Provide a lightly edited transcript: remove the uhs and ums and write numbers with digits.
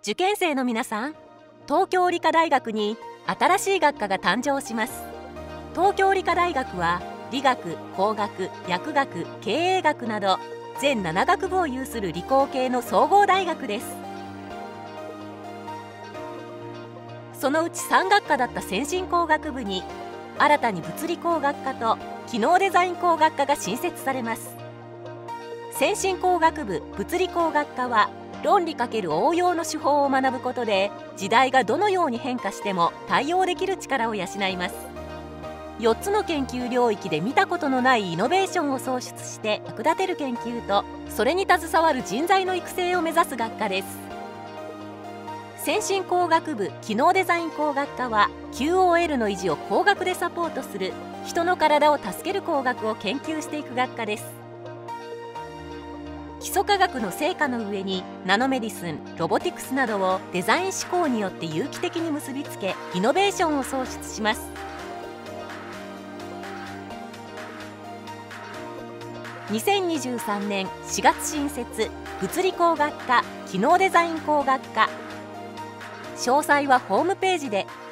受験生の皆さん、東京理科大学に新しい学科が誕生します。東京理科大学は理学、工学、薬学、経営学など全7学部を有する理工系の総合大学です。そのうち3学科だった先進工学部に新たに物理工学科と機能デザイン工学科が新設されます。先進工学部物理工学科は論理×応用の手法を学ぶことで時代がどのように変化しても対応できる力を養います。4つの研究領域で見たことのないイノベーションを創出して役立てる研究とそれに携わる人材の育成を目指す学科です。先進工学部機能デザイン工学科は QOL の維持を工学でサポートする人の体を助ける工学を研究していく学科です。基礎科学の成果の上にナノメディスン、ロボティクスなどをデザイン思考によって有機的に結びつけイノベーションを創出します。2023年4月新設物理工学科機能デザイン工学科、詳細はホームページで。